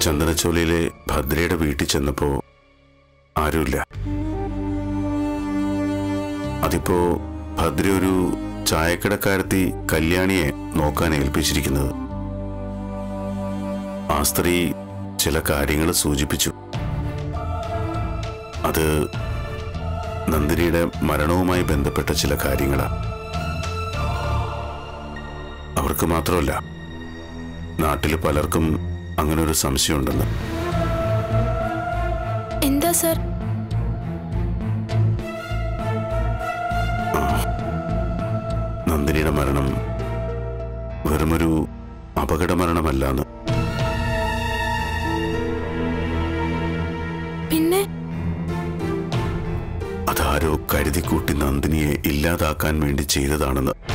ചന്ദനച്ചോലയിലെ ഭദ്രയുടെ വീട്ടിൽ ചെന്നപ്പോ ആരുമില്ല. അതിപ്പോ ഭദ്ര ഒരു ചായക്കടക്കാരത്തി കല്യാണിയെ നോക്കാൻ ഏൽപ്പിച്ചിരിക്കുന്നത്. ആ സ്ത്രീ ചില കാര്യങ്ങൾ സൂചിപ്പിച്ചു. അത് നന്ദിനിയുടെ മരണവുമായി ബന്ധപ്പെട്ട ചില കാര്യങ്ങളാണ്. അവർക്ക് മാത്രമല്ല, നാട്ടിൽ പലർക്കും അങ്ങനെ ഒരു സംശയമുണ്ടെന്ന്. എന്താ സർ? നന്ദിനിയുടെ മരണം വെറുമൊരു അപകട മരണമല്ലാന്ന്. പിന്നെ അതാരോ കരുതിക്കൂട്ടി നന്ദിനിയെ ഇല്ലാതാക്കാൻ വേണ്ടി ചെയ്തതാണെന്ന്.